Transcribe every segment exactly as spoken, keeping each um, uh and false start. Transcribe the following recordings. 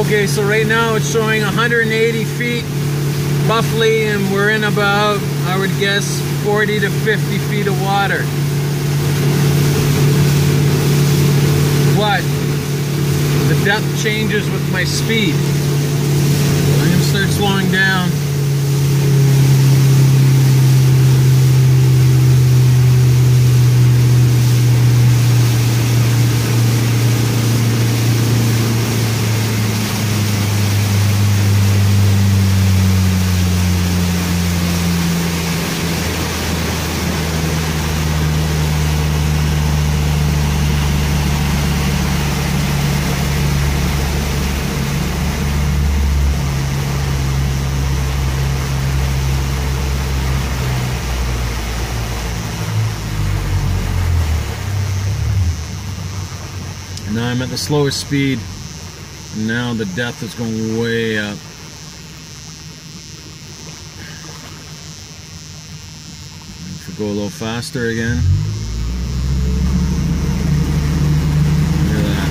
Okay, so right now it's showing one hundred eighty feet roughly, and we're in about, I would guess, forty to fifty feet of water. What? The depth changes with my speed. I'm gonna start slowing down. And now I'm at the slowest speed, and now the depth is going way up. If we go a little faster again. Look at that.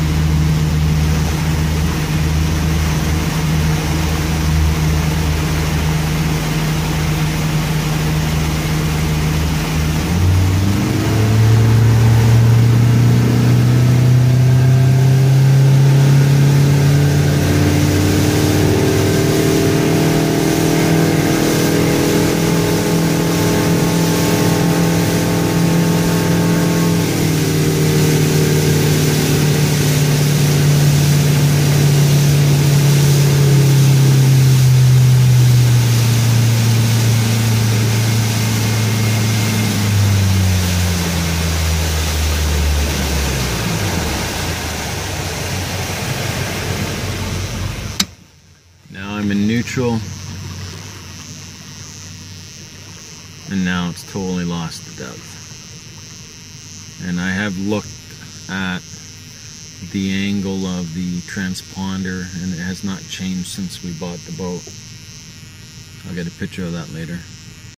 Now I'm in neutral, and now it's totally lost the depth. And I have looked at the angle of the transponder, and it has not changed since we bought the boat. I'll get a picture of that later.